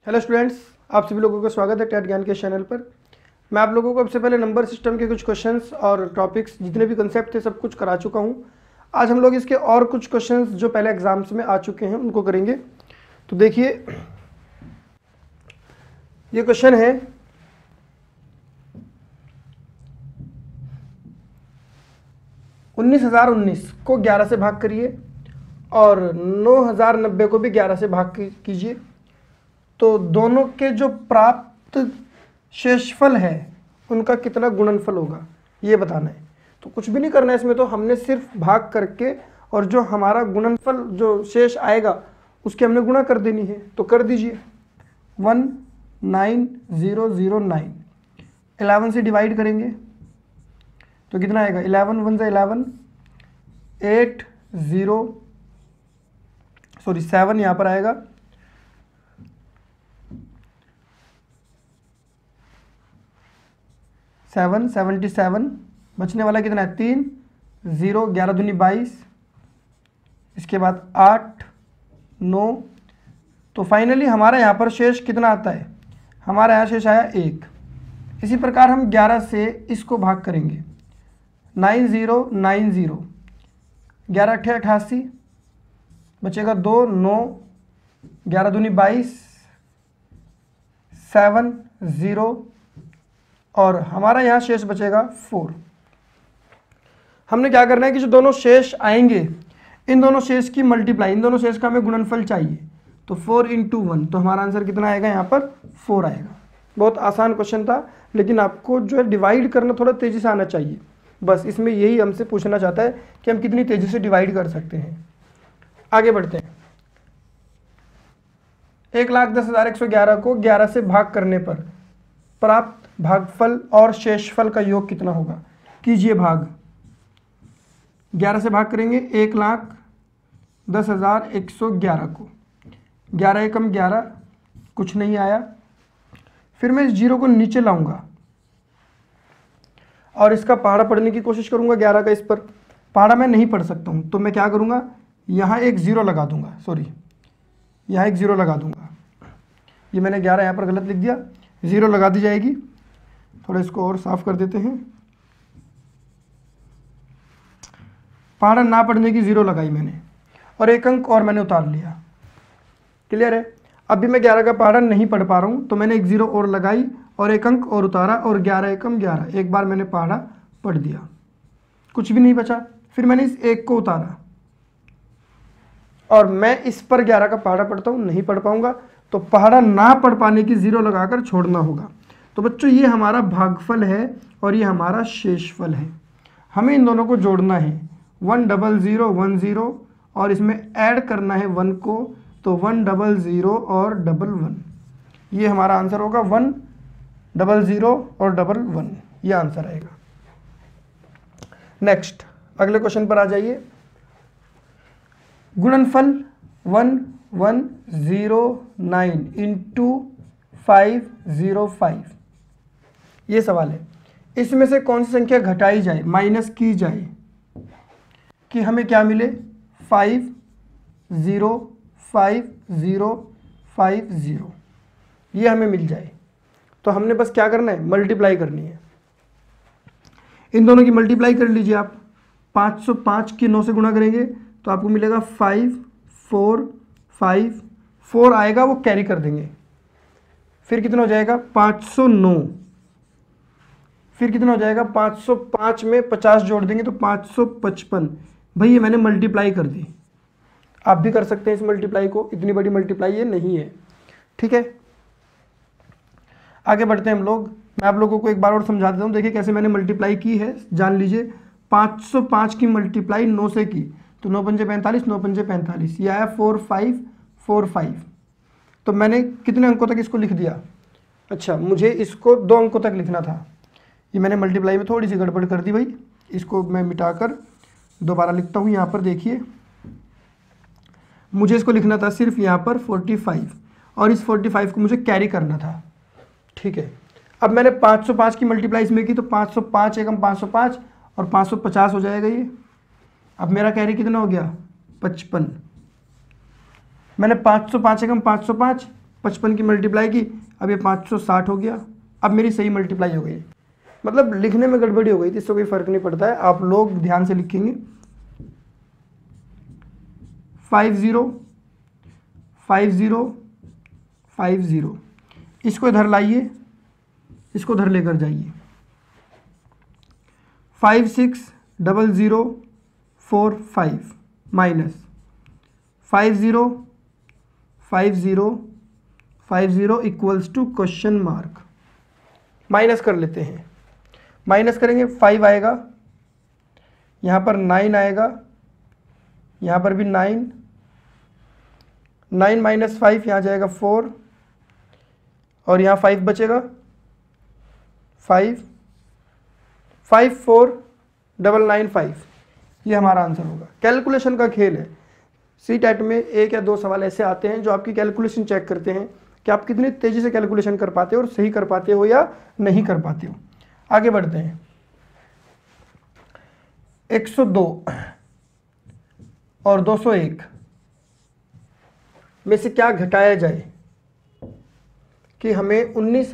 Hello students, आप सभी लोगों का स्वागत है टेट ज्ञान के चैनल पर। मैं आप लोगों को सबसे पहले नंबर सिस्टम के कुछ क्वेश्चंस और टॉपिक्स जितने भी कंसेप्ट थे सब कुछ करा चुका हूं। आज हम लोग इसके और कुछ क्वेश्चंस जो पहले एग्जाम्स में आ चुके हैं उनको करेंगे। तो देखिए, ये क्वेश्चन है 19,019 को 11 से भाग करिए और 9,090 को भी 11 से भाग कीजिए, तो दोनों के जो प्राप्त शेषफल है उनका कितना गुणनफल होगा ये बताना है। तो कुछ भी नहीं करना है इसमें, तो हमने सिर्फ भाग करके और जो हमारा गुणनफल जो शेष आएगा उसके हमने गुणा कर देनी है। तो कर दीजिए, 19009 11 से डिवाइड करेंगे तो कितना आएगा, 11 1 से 11, 7 यहाँ पर आएगा, 77, बचने वाला कितना है 3, 0, 11 दूनी 22, इसके बाद 8, 9। तो फाइनली हमारा यहाँ पर शेष कितना आता है, हमारा यहाँ शेष आया 1। इसी प्रकार हम 11 से इसको भाग करेंगे, 9090, 11 8 88, बचेगा 2, 9, 11 दूनी 22, 7, 0 और हमारा यहाँ शेष बचेगा 4। हमने क्या करना है कि जो दोनों शेष आएंगे इन दोनों शेष की मल्टीप्लाई, इन दोनों शेष का हमें गुणनफल चाहिए। तो 4 × 1, तो हमारा आंसर कितना आएगा, यहाँ पर 4 आएगा। बहुत आसान क्वेश्चन था, लेकिन आपको जो है डिवाइड करना थोड़ा तेज़ी से आना चाहिए। बस इसमें यही हमसे पूछना चाहता है कि हम कितनी तेज़ी से डिवाइड कर सकते हैं। आगे बढ़ते हैं। 1,10,111 को 11 से भाग करने पर प्राप्त भागफल और शेषफल का योग कितना होगा। कीजिए भाग, 11 से भाग करेंगे 1,10,111 को, 11 एकम 11, कुछ नहीं आया। फिर मैं इस जीरो को नीचे लाऊंगा और इसका पहाड़ा पढ़ने की कोशिश करूंगा 11 का। इस पर पहाड़ा मैं नहीं पढ़ सकता हूं, तो मैं क्या करूंगा, यहाँ एक ज़ीरो लगा दूंगा, यहाँ एक ज़ीरो लगा दूंगा। ये मैंने 11 यहाँ पर गलत लिख दिया, ज़ीरो लगा दी जाएगी। थोड़ा इसको और साफ कर देते हैं। पहाड़ा ना पढ़ने की ज़ीरो लगाई मैंने और एक अंक और मैंने उतार लिया। क्लियर है। अभी मैं 11 का पहाड़ा नहीं पढ़ पा रहा हूँ, तो मैंने एक ज़ीरो और लगाई और एक अंक और उतारा और 11 एकम 11, एक बार मैंने पहाड़ा पढ़ दिया, कुछ भी नहीं बचा। फिर मैंने इस एक को उतारा और मैं इस पर 11 का पहाड़ा पढ़ता हूँ, नहीं पढ़ पाऊंगा, तो पहाड़ा ना पढ़ पाने की ज़ीरो लगाकर छोड़ना होगा। तो बच्चों, ये हमारा भागफल है और ये हमारा शेषफल है। हमें इन दोनों को जोड़ना है, 10010 और इसमें ऐड करना है 1 को, तो 100 और 11, ये हमारा आंसर होगा। 100 और 11, ये आंसर आएगा। नेक्स्ट, अगले क्वेश्चन पर आ जाइए। गुणनफल 1109 × 505, ये सवाल है। इसमें से कौन सी संख्या घटाई जाए, माइनस की जाए कि हमें क्या मिले, 505050, ये हमें मिल जाए। तो हमने बस क्या करना है, मल्टीप्लाई करनी है। इन दोनों की मल्टीप्लाई कर लीजिए आप। 505 की 9 से गुणा करेंगे तो आपको मिलेगा 5454 आएगा, वो कैरी कर देंगे। फिर कितना हो जाएगा, 509। फिर कितना हो जाएगा, 505 में 50 जोड़ देंगे तो 555। भाई ये मैंने मल्टीप्लाई कर दी, आप भी कर सकते हैं इस मल्टीप्लाई को, इतनी बड़ी मल्टीप्लाई ये नहीं है। ठीक है, आगे बढ़ते हैं हम लोग। मैं आप लोगों को एक बार और समझा देता हूँ, देखिए कैसे मैंने मल्टीप्लाई की है, जान लीजिए। 505 की मल्टीप्लाई 9 से की, तो 9 पंजे 45, 9 पंजे 45, ये आया 4545। तो मैंने कितने अंकों तक इसको लिख दिया, अच्छा मुझे इसको 2 अंकों तक लिखना था, ये मैंने मल्टीप्लाई में थोड़ी सी गड़बड़ कर दी भाई। इसको मैं मिटाकर दोबारा लिखता हूँ। यहाँ पर देखिए, मुझे इसको लिखना था सिर्फ यहाँ पर 45 और इस 45 को मुझे कैरी करना था। ठीक है, अब मैंने 505 की मल्टीप्लाई इसमें की, तो 505 एकम 505 और 550 हो जाएगा ये। अब मेरा कैरी कितना हो गया, 55। मैंने 505 एकम 505 55 की मल्टीप्लाई की, अब ये 560 हो गया। अब मेरी सही मल्टीप्लाई हो गई, मतलब लिखने में गड़बड़ी हो गई थी, इससे कोई फ़र्क नहीं पड़ता है, आप लोग ध्यान से लिखेंगे। 50 50 50, इसको इधर लाइए, इसको इधर लेकर जाइए। 560045 minus 50 equals to question mark. Minus कर लेते हैं, माइनस करेंगे 5 आएगा, यहाँ पर 9 आएगा, यहाँ पर भी 9 माइनस 5 यहाँ जाएगा 4, और यहाँ 5 बचेगा 5 5495, ये हमारा आंसर होगा। कैलकुलेशन का खेल है, सी टेट में 1 या 2 सवाल ऐसे आते हैं जो आपकी कैलकुलेशन चेक करते हैं कि आप कितनी तेज़ी से कैलकुलेशन कर पाते हो और सही कर पाते हो या नहीं कर पाते हो। आगे बढ़ते हैं। 102 और 201 में से क्या घटाया जाए कि हमें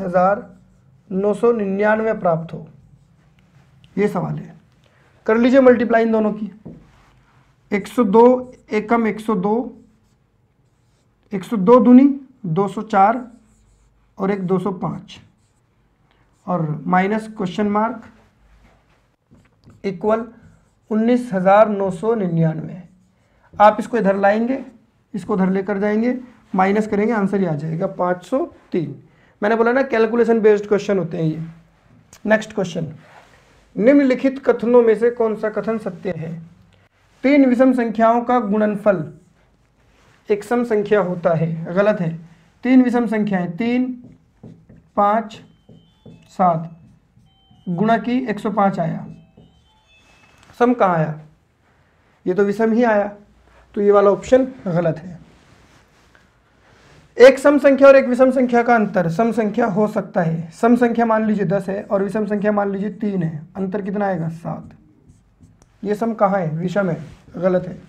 19,999 प्राप्त हो, ये सवाल है। कर लीजिए मल्टीप्लाई इन दोनों की। 102 एकम 102, 102 दूनी 204 और एक 205, और माइनस क्वेश्चन मार्क इक्वल 19,999। आप इसको इधर लाएंगे, इसको उधर लेकर जाएंगे, माइनस करेंगे, आंसर ही आ जाएगा 503। मैंने बोला ना कैलकुलेशन बेस्ड क्वेश्चन होते हैं ये। नेक्स्ट क्वेश्चन, निम्नलिखित कथनों में से कौन सा कथन सत्य है? 3 विषम संख्याओं का गुणनफल एक सम संख्या होता है। गलत है। 3 विषम संख्याएं 3 5 7 गुणा की 105 आया, सम कहाँ आया? ये तो विषम ही आया, तो ये वाला ऑप्शन गलत है। एक सम संख्या और एक विषम संख्या का अंतर सम संख्या हो सकता है। सम संख्या मान लीजिए 10 है और विषम संख्या मान लीजिए 3 है, अंतर कितना आएगा? 7। ये सम कहाँ है? विषम है, गलत है।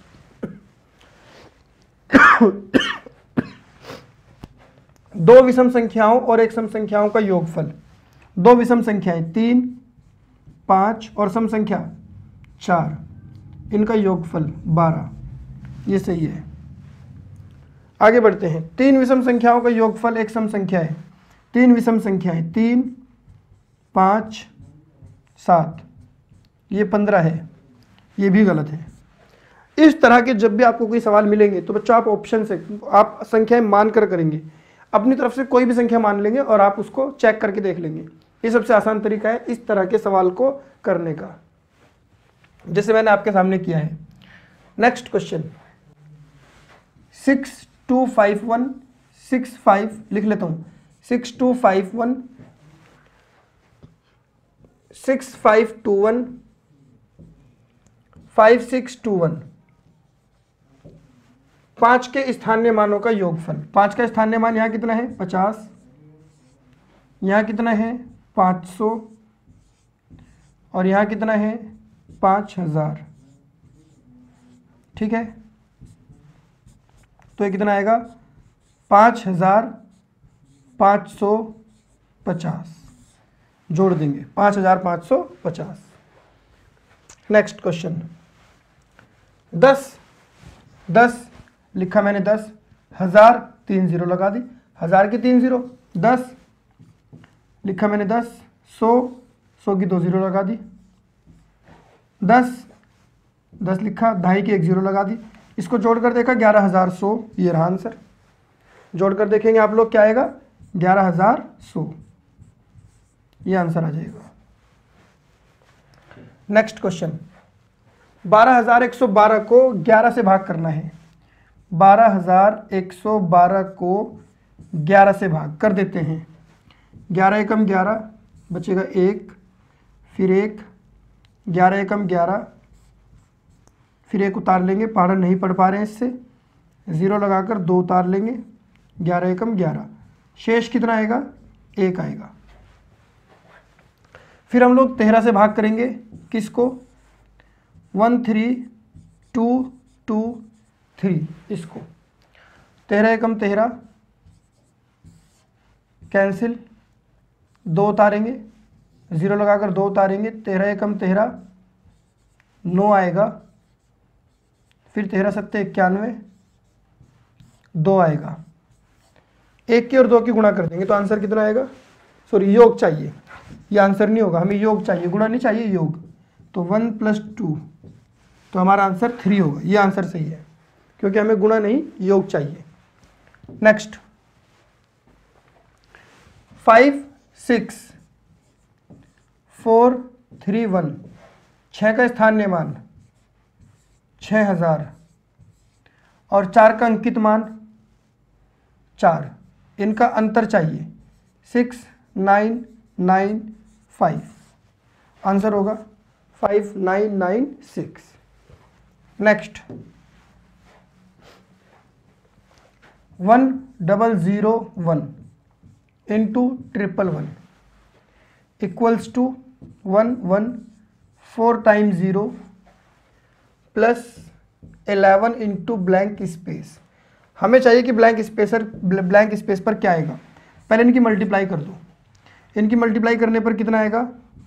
दो विषम संख्याओं और एक सम संख्याओं का योगफल, दो विषम संख्याएं 3 5 और सम संख्या 4, इनका योगफल 12, ये सही है। आगे बढ़ते हैं। 3 विषम संख्याओं का योगफल एक सम संख्या है। 3 विषम संख्याएं 3 5 7, ये 15 है, ये भी गलत है। इस तरह के जब भी आपको कोई सवाल मिलेंगे तो बच्चों आप ऑप्शन से आप संख्याएं मान कर करेंगे, अपनी तरफ से कोई भी संख्या मान लेंगे और आप उसको चेक करके देख लेंगे। ये सबसे आसान तरीका है इस तरह के सवाल को करने का, जैसे मैंने आपके सामने किया है। नेक्स्ट क्वेश्चन 625165 लिख लेता हूँ। 6251 6521 5621, 5 के स्थानीय मानों का योगफल। 5 का स्थानीय मान यहाँ कितना है? 50, यहाँ कितना है? 500, और यहाँ कितना है? 5000। ठीक है, तो ये कितना आएगा? 5550, जोड़ देंगे 5550। नेक्स्ट क्वेश्चन 10 लिखा मैंने 10, 1000 3 0 लगा दी, 1000 की 3 0, 10 लिखा मैंने 10, 100 की 2 0 लगा दी, 10 लिखा, 2.5 की 1 0 लगा दी। इसको जोड़कर देखा 11100, ये रहा आंसर। जोड़कर देखेंगे आप लोग क्या आएगा? 11100, ये आंसर आ जाएगा। नेक्स्ट क्वेश्चन 12112 को 11 से भाग करना है। 12112 को 11 से भाग कर देते हैं। 11 एकम 11 बचेगा 1, फिर 1, 11 एकम 11, फिर 1 उतार लेंगे, पहाड़ा नहीं पढ़ पा रहे हैं इससे, 0 लगाकर 2 उतार लेंगे, 11 एकम 11, शेष कितना आएगा? 1 आएगा। फिर हम लोग 13 से भाग करेंगे, किसको? 13223, इसको 13 एकम 13, कैंसिल, 2 उतारेंगे, 0 लगाकर 2 उतारेंगे, 13 एकम 13, 9 आएगा, फिर 13 सत्ते 91, 2 आएगा। 1 की और 2 की गुणा कर देंगे तो आंसर कितना आएगा, सॉरी योग चाहिए, ये आंसर नहीं होगा, हमें योग चाहिए, गुणा नहीं चाहिए, योग। तो 1 + 2, तो हमारा आंसर 3 होगा, ये आंसर सही है क्योंकि हमें गुणा नहीं योग चाहिए। नेक्स्ट 5 6 4 3 1, 6 का स्थानीय मान 6000 और 4 का अंकित मान 4, इनका अंतर चाहिए 6 9 9 5, आंसर होगा 5996। Next 1001 into 111 equals to 114 times 0 plus 11 into blank space. हमें चाहिए कि ब्लैंक स्पेस पर क्या आएगा, पहले इनकी मल्टीप्लाई कर दो। इनकी मल्टीप्लाई करने पर कितना आएगा,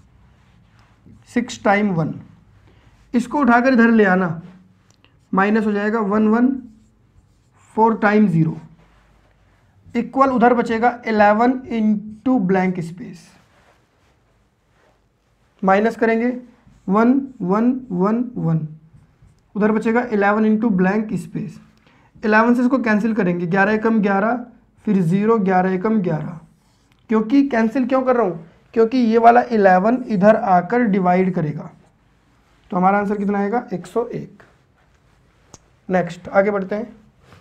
6 टाइम 1, इसको उठाकर इधर ले आना, माइनस हो जाएगा 114 टाइम 0 इक्वल, उधर बचेगा 11 इंटू ब्लैंक स्पेस, माइनस करेंगे 1 1 1 1, उधर बचेगा 11 इंटू ब्लैंक स्पेस। 11 से इसको कैंसिल करेंगे, 11 एकम 11, फिर 0, 11 एकम 11। क्योंकि कैंसिल क्यों कर रहा हूँ, क्योंकि ये वाला 11 इधर आकर डिवाइड करेगा, तो हमारा आंसर कितना आएगा 101। नेक्स्ट आगे बढ़ते हैं।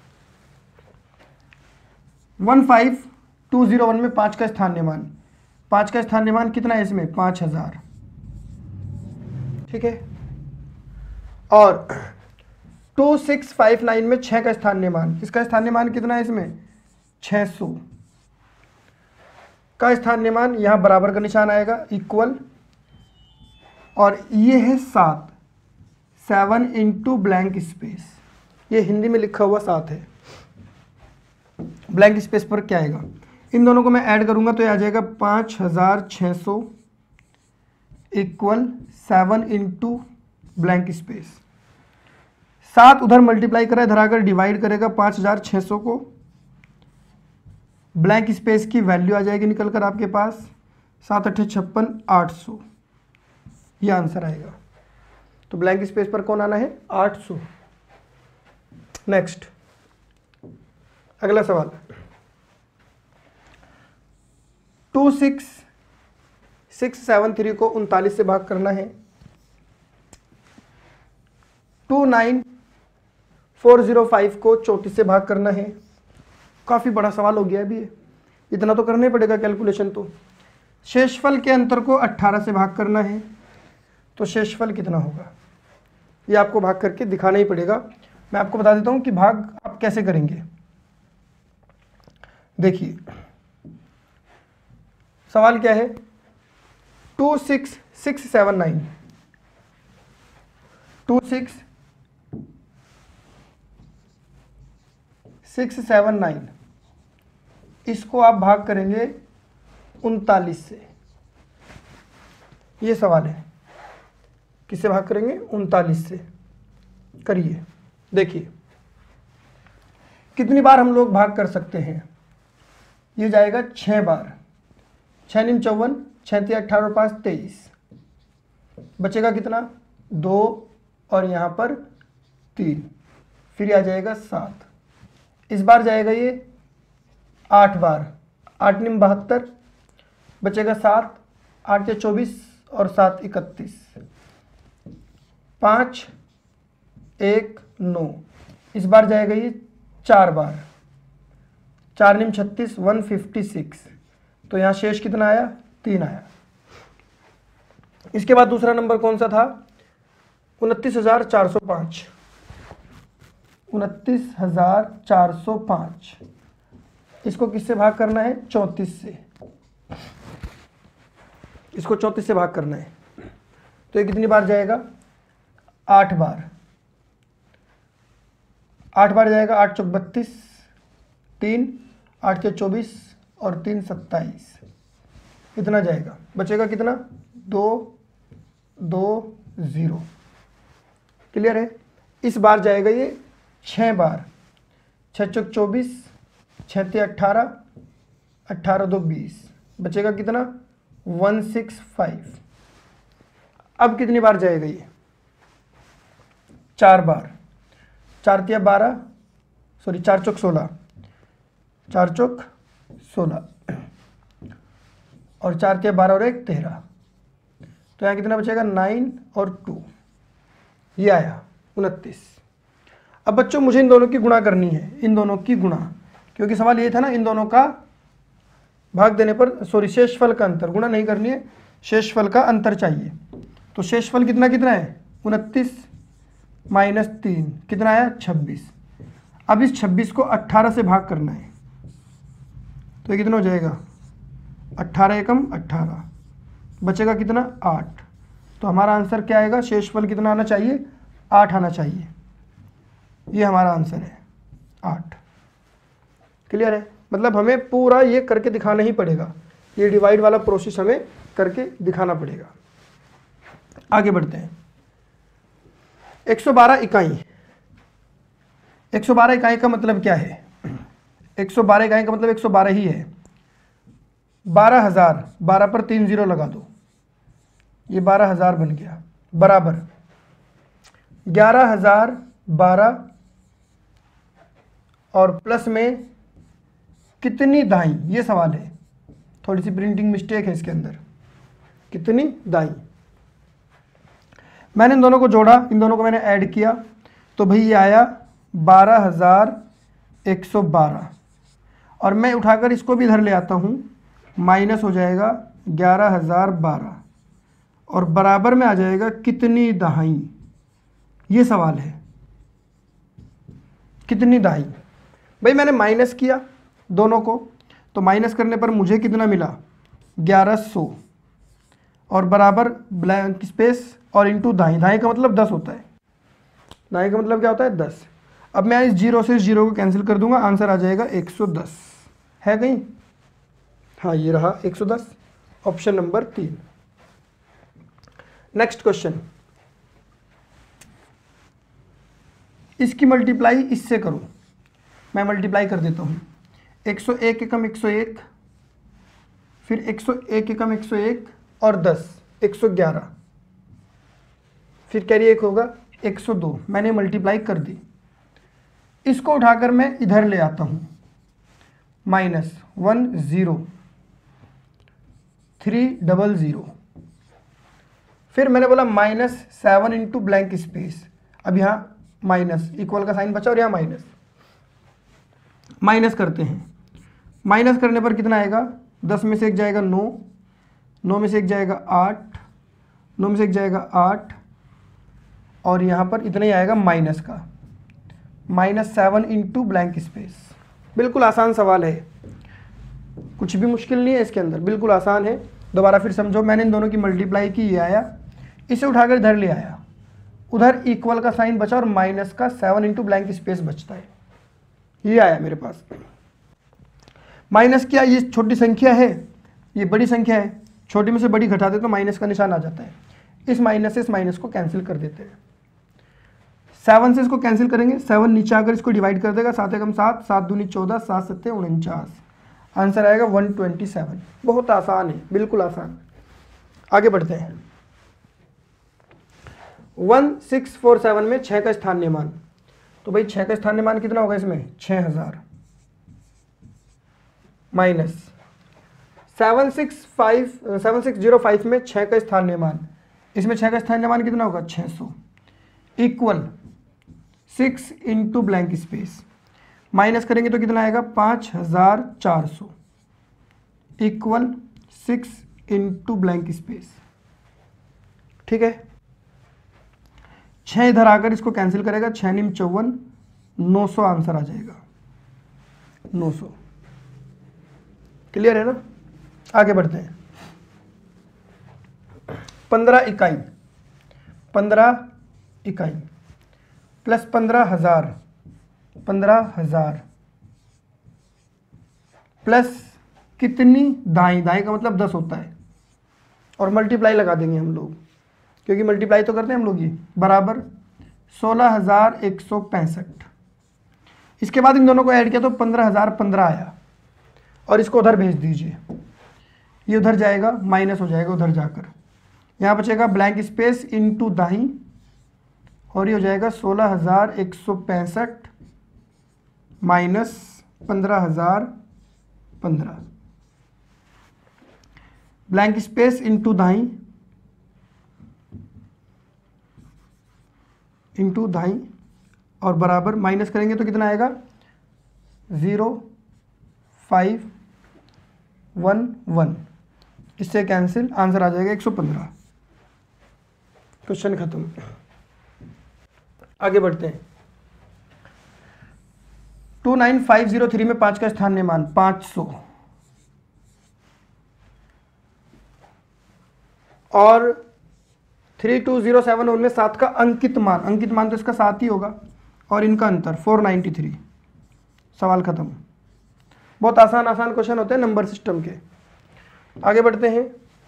15201 में 5 का स्थानीय मान, 5 का स्थानीय मान कितना है इसमें, 5000, ठीक है। और 2659 में 6 का स्थानीय मान, इसका स्थानीय मान कितना है इसमें, 600 का स्थानीय मान, यहाँ बराबर का निशान आएगा, इक्वल, और ये है 7 इंटू ब्लैंक स्पेस, ये हिंदी में लिखा हुआ 7 है, ब्लैंक स्पेस पर क्या आएगा, इन दोनों को मैं ऐड करूंगा तो ये आ जाएगा 5600 इक्वल 7 इंटू ब्लैंक स्पेस। 7 उधर मल्टीप्लाई करा, इधर आकर डिवाइड करेगा 5600 को, ब्लैंक स्पेस की वैल्यू आ जाएगी निकल कर आपके पास 7 8 56 800, ये आंसर आएगा। तो ब्लैंक स्पेस पर कौन आना है, 800। नेक्स्ट अगला सवाल, 26673 को 39 से भाग करना है, 29405 को 34 से भाग करना है। काफ़ी बड़ा सवाल हो गया अभी ये, इतना तो करना ही पड़ेगा कैलकुलेशन। तो शेषफल के अंतर को 18 से भाग करना है, तो शेषफल कितना होगा ये आपको भाग करके दिखाना ही पड़ेगा। मैं आपको बता देता हूँ कि भाग आप कैसे करेंगे। देखिए सवाल क्या है, 26679 26679 इसको आप भाग करेंगे 39 से, ये सवाल है, किससे भाग करेंगे, 39 से। करिए, देखिए कितनी बार हम लोग भाग कर सकते हैं, ये जाएगा 6 बार, 6 निम 54, 6 3 18 और 5 23, बचेगा कितना 2 और यहाँ पर 3, फिर आ जाएगा 7, इस बार जाएगा ये 8 बार, 8 निम 72, बचेगा 7, 8 या 24 और 7 31, 5 1 9, इस बार जाएगा ये 4 बार, 4 निम 36 156, तो यहाँ शेष कितना आया 3 आया। इसके बाद दूसरा नंबर कौन सा था, 29405, 29405, इसको किससे भाग करना है, 34 से, इसको 34 से भाग करना है, तो ये कितनी बार जाएगा, 8 बार, 8 बार जाएगा, 8 चौक 32, 3, 8 के 24 और 3 27, कितना जाएगा, बचेगा कितना 2 2 0। क्लियर है। इस बार जाएगा ये 6 बार, 6 चौक 24, 6 तिया 18, 18 2 20, बचेगा कितना 165। अब कितनी बार जाएगा ये, 4 बार, 4 तिया 12, सॉरी 4 चौक 16, 4 चौक 16 और 4 तिया 12 और 1 13, तो यहाँ कितना बचेगा 9 और 2, ये आया 29। अब बच्चों मुझे इन दोनों की गुणा करनी है, इन दोनों की गुणा, क्योंकि सवाल ये था ना इन दोनों का भाग देने पर, सॉरी शेषफल का अंतर, गुणा नहीं करनी है, शेषफल का अंतर चाहिए। तो शेषफल कितना कितना है 29 माइनस 3 कितना आया 26। अब इस 26 को 18 से भाग करना है, तो ये कितना हो जाएगा 18 एकम 18, बचेगा कितना 8। तो हमारा आंसर क्या आएगा, शेषफल कितना आना चाहिए 8 आना चाहिए, ये हमारा आंसर है 8। क्लियर है। मतलब हमें पूरा ये करके दिखाना ही पड़ेगा, ये डिवाइड वाला प्रोसेस हमें करके दिखाना पड़ेगा। आगे बढ़ते हैं। 112 इकाई, 112 इकाई का मतलब क्या है, 112 इकाई का मतलब 112 ही है। 12,000, 12 पर 3 0 लगा दो, ये 12,000 बन गया, बराबर 11,012 और प्लस में कितनी दाई, ये सवाल है, थोड़ी सी प्रिंटिंग मिस्टेक है इसके अंदर, कितनी दाई। मैंने इन दोनों को जोड़ा, इन दोनों को मैंने ऐड किया, तो भाई ये आया 12,112 और मैं उठाकर इसको भी इधर ले आता हूँ, माइनस हो जाएगा 11,012 और बराबर में आ जाएगा कितनी दहाई, ये सवाल है, कितनी दहाई। भाई मैंने माइनस किया दोनों को, तो माइनस करने पर मुझे कितना मिला 1100 और बराबर ब्लैंक स्पेस और इंटू दाई, दाई का मतलब 10 होता है, दाई का मतलब क्या होता है 10। अब मैं इस 0 से इस 0 को कैंसिल कर दूंगा, आंसर आ जाएगा 110, है कहीं, हाँ ये रहा 110, ऑप्शन नंबर 3। नेक्स्ट क्वेश्चन, इसकी मल्टीप्लाई इससे करूं, मैं मल्टीप्लाई कर देता हूं, 101 एकम 101, फिर 101 एकम 101 और 10 111, फिर कैरी 1 होगा 102, मैंने मल्टीप्लाई कर दी। इसको उठाकर मैं इधर ले आता हूं, -1 0 300, फिर मैंने बोला -7 इंटू ब्लैंक स्पेस, अब यहाँ माइनस इक्वल का साइन बचा और यहाँ माइनस, माइनस करते हैं, माइनस करने पर कितना आएगा, 10 में से 1 जाएगा 9, 9 में से 1 जाएगा 8, 9 में से 1 जाएगा 8 और यहाँ पर इतना ही आएगा माइनस का, -7 इंटू ब्लैंक स्पेस। बिल्कुल आसान सवाल है, कुछ भी मुश्किल नहीं है इसके अंदर, बिल्कुल आसान है। दोबारा फिर समझो, मैंने इन दोनों की मल्टीप्लाई की, ये आया, इसे उठाकर इधर ले आया, उधर इक्वल का साइन बचा और माइनस का 7 इंटू ब्लैंक स्पेस बचता है, ये आया मेरे पास। माइनस क्या, ये छोटी संख्या है, ये बड़ी संख्या है, छोटी में से बड़ी घटाते तो माइनस का निशान आ जाता है, इस माइनस से इस माइनस को कैंसिल कर देते हैं, 7 से इसको कैंसिल करेंगे, 7 नीचे आकर इसको डिवाइड कर देगा, 7 एकम 7, 7 दूनी 14, 7 सत्ते 49, आंसर आएगा 127। बहुत आसान है, बिल्कुल आसान। आगे बढ़ते हैं। 1647 में 6 का स्थानीय मान, तो भाई 6 का स्थानीय मान कितना होगा इसमें 6000 माइनस 7605 में 6 का स्थानीय मान, इसमें 6 का स्थानीय मान कितना होगा 600 equal 6 into blank space, minus करेंगे तो कितना आएगा 5400 इक्वल 6 इंटू ब्लैंक स्पेस। ठीक है, 6 इधर आकर इसको कैंसिल करेगा, 6 निम 54, 900 आंसर आ जाएगा 900। क्लियर है ना। आगे बढ़ते हैं। 15 इकाई, 15 इकाई प्लस 15,000, 15,000 प्लस कितनी दाई, दाई का मतलब 10 होता है, और मल्टीप्लाई लगा देंगे हम लोग, क्योंकि मल्टीप्लाई तो करते हैं हम लोग, ये बराबर 16,165। इसके बाद इन दोनों को ऐड किया तो 15,015 आया, और इसको उधर भेज दीजिए, ये उधर जाएगा, माइनस हो जाएगा उधर जाकर, यहाँ बचेगा ब्लैंक स्पेस इनटू दाई, और ये हो जाएगा 16,165 माइनस 15,015, ब्लैंक स्पेस इनटू दाई और बराबर माइनस करेंगे तो कितना आएगा 0,511, इससे कैंसिल, आंसर आ जाएगा 115। क्वेश्चन खत्म। आगे बढ़ते हैं। 29503 में 5 का स्थानीय मान 500 और 32071 में 7 का अंकित मान तो इसका 7 ही होगा, और इनका अंतर 493। सवाल खत्म। बहुत आसान क्वेश्चन होते हैं नंबर सिस्टम के। आगे बढ़ते हैं।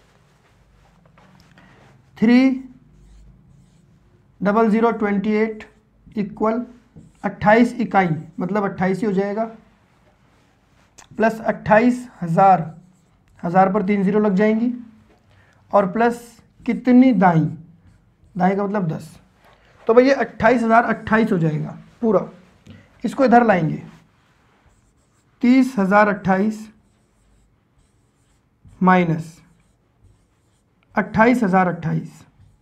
30028 इक्वल 28 इकाई, मतलब 28 ही हो जाएगा, प्लस 28,000, 1000 पर 3 0 लग जाएंगी, और प्लस कितनी दाई, दाई का मतलब 10। तो भाई ये 28,028 हो जाएगा पूरा। इसको इधर लाएंगे, 30,028 minus 28,028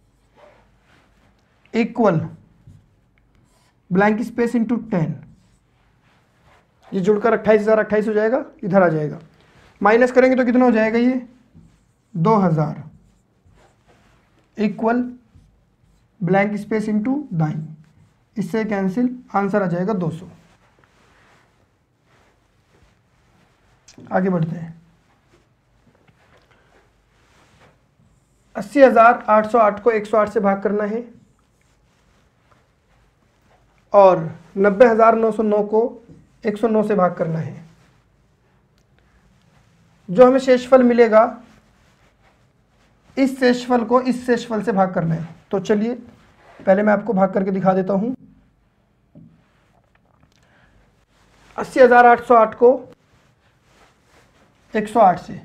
equal blank space into 10। ये जुड़कर 28,028 हो जाएगा, इधर आ जाएगा, माइनस करेंगे तो कितना हो जाएगा ये 2,000 इक्वल ब्लैंक स्पेस इंटू दाई, इससे कैंसिल, आंसर आ जाएगा 200। आगे बढ़ते हैं। 80,808 को 108 से भाग करना है, और 90,909 को 109 से भाग करना है। जो हमें शेषफल मिलेगा, इस शेषफल को इस शेषफल से भाग करना है। तो चलिए पहले मैं आपको भाग करके दिखा देता हूं। 80,808 को 108 से,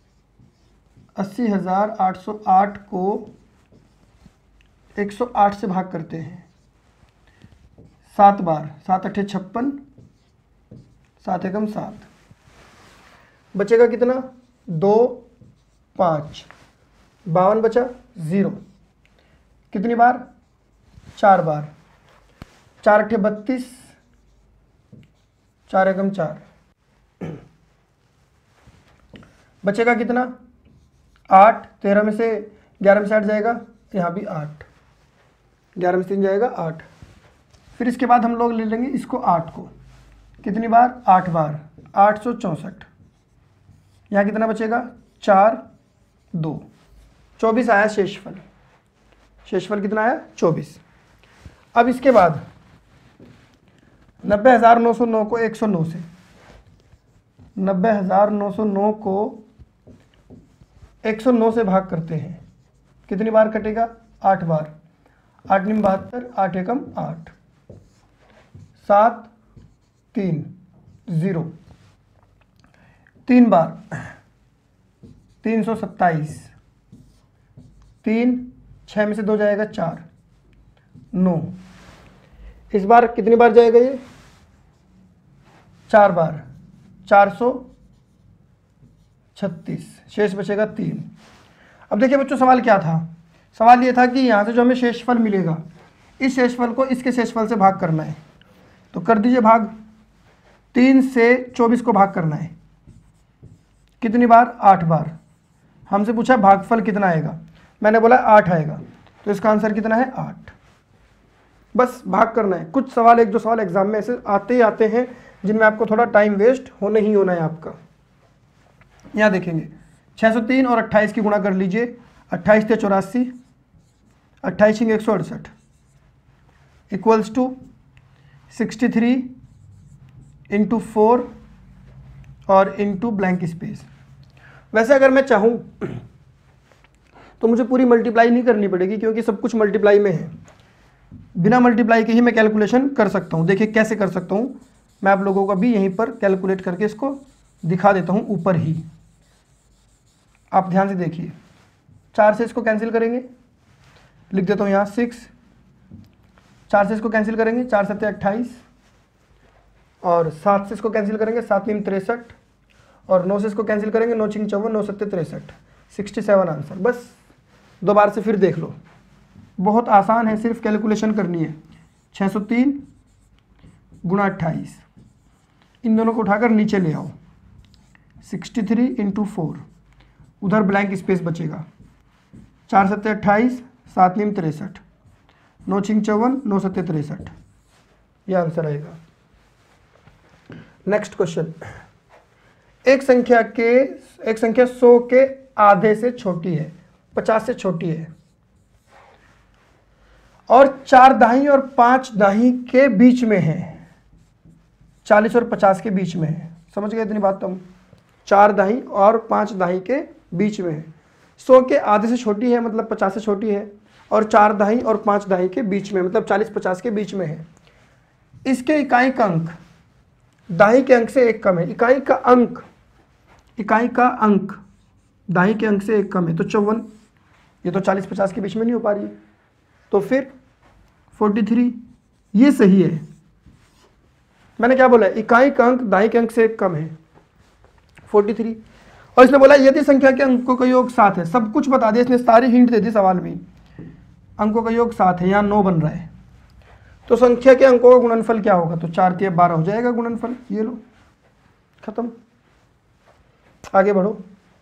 80,808 को 108 से भाग करते हैं 7 बार, 7 अट्ठे 56, 7 एकम 7, बचेगा कितना 2 5, 52 बचा 0, कितनी बार 4 बार, 4 अट्ठे 32, 4 एकम 4, बचेगा कितना 8, 13 में से 11 में से 8 जाएगा, यहाँ भी 8, 11 में से 3 जाएगा 8। फिर इसके बाद हम लोग ले लेंगे इसको 8 को, कितनी बार 8 बार, 864, यहाँ कितना बचेगा 4 2, 24 आया शेषफल। शेषफल कितना आया 24। अब इसके बाद 90,909 को 109 से, 90,909 को 109 से भाग करते हैं, कितनी बार कटेगा 8 बार, 8 निम 72, 8 एकम 8, 7 3 0, 3 बार 327, 3 6 में से 2 जाएगा 4 9, इस बार कितनी बार जाएगा ये 4 बार, 436, शेष बचेगा 3। अब देखिए बच्चों सवाल क्या था, सवाल ये था कि यहाँ से जो हमें शेषफल मिलेगा, इस शेषफल को इसके शेषफल से भाग करना है। तो कर दीजिए भाग, 3 से 24 को भाग करना है, कितनी बार 8 बार। हमसे पूछा भागफल कितना आएगा, मैंने बोला 8 आएगा, तो इसका आंसर कितना है 8। बस भाग करना है। कुछ सवाल, एक दो सवाल एग्जाम में ऐसे आते ही आते हैं जिनमें आपको थोड़ा टाइम वेस्ट होना ही होना है आपका। यहाँ देखेंगे 603 और 28 की गुणा कर लीजिए, 28 × 84, 28 × 168 इक्वल्स टू 63 × 4 और इंटू ब्लैंक स्पेस वैसे अगर मैं चाहूँ तो मुझे पूरी मल्टीप्लाई नहीं करनी पड़ेगी, क्योंकि सब कुछ मल्टीप्लाई में है। बिना मल्टीप्लाई के ही मैं कैलकुलेशन कर सकता हूँ। देखिए कैसे कर सकता हूँ, मैं आप लोगों को भी यहीं पर कैलकुलेट करके इसको दिखा देता हूँ ऊपर ही। आप ध्यान से देखिए, 4 से इसको कैंसिल करेंगे, लिख देता हूँ यहाँ 6, 4 से इसको कैंसिल करेंगे, 4 7 28, और 7 से इसको कैंसिल करेंगे, 7 3 63, और 9 से इसको कैंसिल करेंगे, 9 6 54, 9 7 63, 67 आंसर। बस दो बार से फिर देख लो, बहुत आसान है, सिर्फ कैलकुलेशन करनी है। 603 गुणा 28, इन दोनों को उठाकर नीचे ले आओ, 63 × 4, उधर ब्लैंक स्पेस बचेगा, 4 7 28, 7 9 63, 9 6 54, 9 7 63, ये आंसर आएगा। नेक्स्ट क्वेश्चन, एक संख्या 100 के आधे से छोटी है, 50 से छोटी है, और 4 दाही और 5 दाही के बीच में है, 40 और 50 के बीच में है। समझ गए इतनी बात? तुम 4 दाही और 5 दाही के बीच में है, 100 के आधे से छोटी है मतलब 50 से छोटी है, और 4 दाही और 5 दाही के बीच में मतलब 40 50 के बीच में है। इसके इकाई का अंक दाही के अंक से 1 कम है। इकाई का अंक दाही के अंक से 1 कम है, तो 54। ये तो 40 50 के बीच में नहीं हो पा रही है, तो फिर 43, ये सही है। मैंने क्या बोला, इकाई का अंक दाही के अंक से 1 कम है, 43। और इसने बोला यदि संख्या के अंकों का योग 7 है, सब कुछ बता दिया इसने, सारी हिंट दे दी सवाल में। अंकों का योग 7 है, यहाँ 9 बन रहा है, तो संख्या के अंकों का गुणनफल क्या होगा? तो 4 3 12 हो जाएगा गुणनफल। ये लो, खत्म। आगे बढ़ो।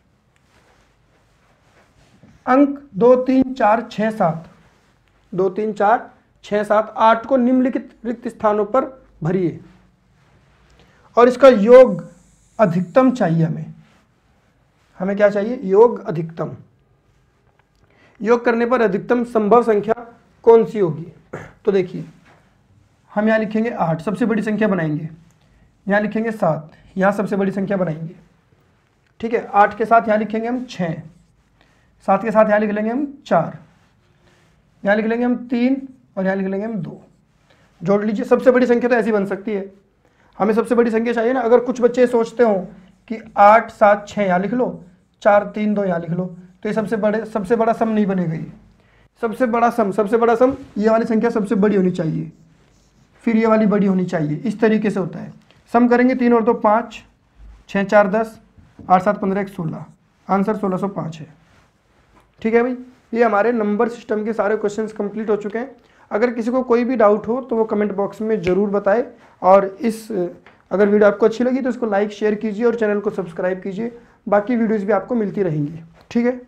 अंक 2 3 4 6 7, 2 3 4 6 7 8 को निम्नलिखित रिक्त स्थानों पर भरिए, और इसका योग अधिकतम चाहिए हमें क्या चाहिए? योग अधिकतम। योग करने पर अधिकतम संभव संख्या कौन सी होगी? तो देखिए, हम यहाँ लिखेंगे 8, सबसे बड़ी संख्या बनाएंगे, यहाँ लिखेंगे 7, यहाँ सबसे बड़ी संख्या बनाएंगे, ठीक है। 8 के साथ यहाँ लिखेंगे हम 6, 7 के साथ यहाँ लिख लेंगे हम 4, यहाँ लिख लेंगे हम 3, और यहाँ लिख लेंगे हम 2। जोड़ लीजिए, सबसे बड़ी संख्या तो ऐसी बन सकती है। हमें सबसे बड़ी संख्या चाहिए ना। अगर कुछ बच्चे सोचते हो कि 8 7 6 यहाँ लिख लो, 4 3 2 यहाँ लिख लो, तो ये सबसे बड़ा सम नहीं बनेगा। ये सबसे बड़ा सम ये वाली संख्या सबसे बड़ी होनी चाहिए, फिर ये वाली बड़ी होनी चाहिए। इस तरीके से होता है। सम करेंगे 3 और 2 5, 6 4 10, 8 7 15 1 16, आंसर 1605 है। ठीक है भाई, ये हमारे नंबर सिस्टम के सारे क्वेश्चंस कंप्लीट हो चुके हैं। अगर किसी को कोई भी डाउट हो तो वो कमेंट बॉक्स में ज़रूर बताए, और अगर वीडियो आपको अच्छी लगी तो इसको लाइक शेयर कीजिए और चैनल को सब्सक्राइब कीजिए। बाकी वीडियोज़ भी आपको मिलती रहेंगी। ठीक है।